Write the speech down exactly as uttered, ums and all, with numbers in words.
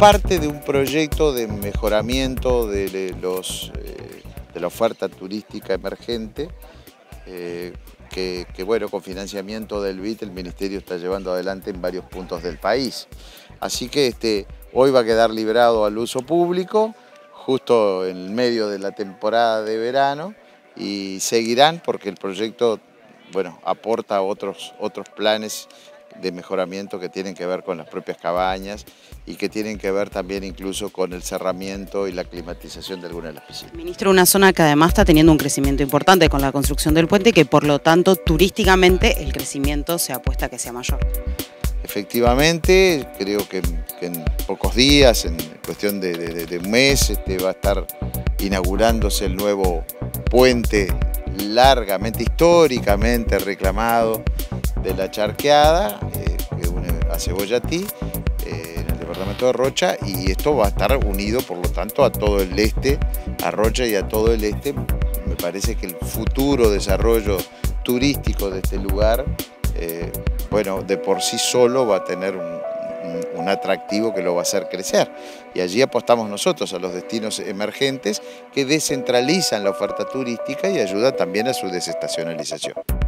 parte de un proyecto de mejoramiento de, los, eh, de la oferta turística emergente, eh, que, que bueno, con financiamiento del B I T el Ministerio está llevando adelante en varios puntos del país. Así que este, hoy va a quedar librado al uso público, justo en medio de la temporada de verano, y seguirán porque el proyecto, bueno, aporta otros, otros planes de mejoramiento que tienen que ver con las propias cabañas y que tienen que ver también incluso con el cerramiento y la climatización de algunas de las piscinas. Ministro, una zona que además está teniendo un crecimiento importante con la construcción del puente y que por lo tanto turísticamente el crecimiento se apuesta a que sea mayor. Efectivamente, creo que, que en pocos días, en cuestión de, de, de un mes, este, va a estar inaugurándose el nuevo puente largamente, históricamente reclamado de la Charqueada, eh, que une a Cebollatí, eh, en el departamento de Rocha, y esto va a estar unido, por lo tanto, a todo el este, a Rocha y a todo el este. Me parece que el futuro desarrollo turístico de este lugar, eh, bueno, de por sí solo va a tener un, un, un atractivo que lo va a hacer crecer. Y allí apostamos nosotros a los destinos emergentes que descentralizan la oferta turística y ayudan también a su desestacionalización.